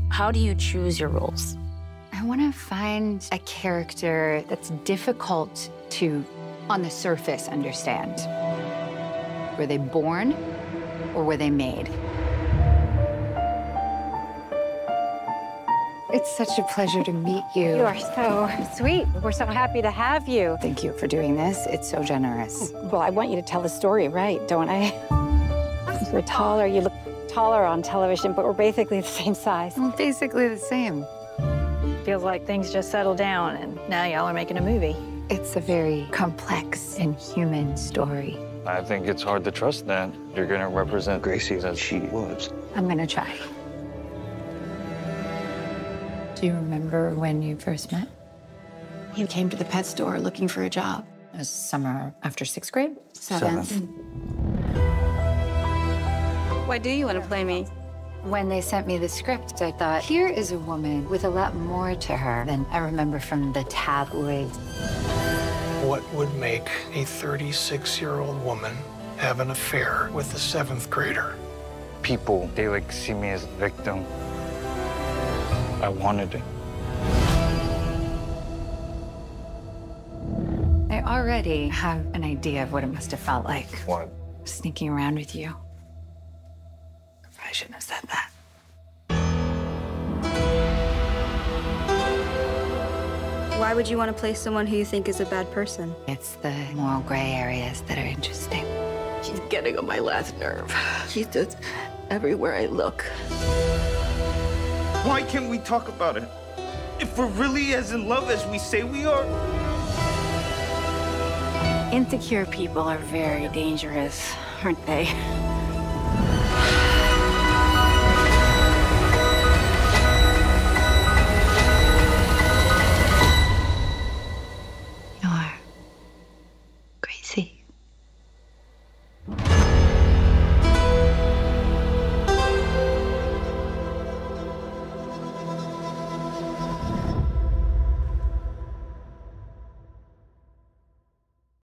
How do you choose your roles? I want to find a character that's difficult to, on the surface, understand. Were they born or were they made? It's such a pleasure to meet you. You are so sweet. We're so happy to have you. Thank you for doing this. It's so generous. Well, I want you to tell the story right, don't I? You're taller, you look taller on television, but we're basically the same size. Well, basically the same. Feels like things just settled down and now y'all are making a movie. It's a very complex and human story. I think it's hard to trust that you're gonna represent Gracie as she was. I'm gonna try. Do you remember when you first met? He came to the pet store looking for a job. It was summer after 6th grade? Seventh. Why do you want to play me? When they sent me the script, I thought, here is a woman with a lot more to her than I remember from the tabloids. What would make a 36-year-old woman have an affair with a 7th grader? People, they like see me as a victim. I wanted it. I already have an idea of what it must have felt like. What? Sneaking around with you. I shouldn't have said that. Why would you want to play someone who you think is a bad person? It's the moral gray areas that are interesting. He's getting on my last nerve. He's just everywhere I look. Why can't we talk about it? If we're really as in love as we say we are. Insecure people are very dangerous, aren't they?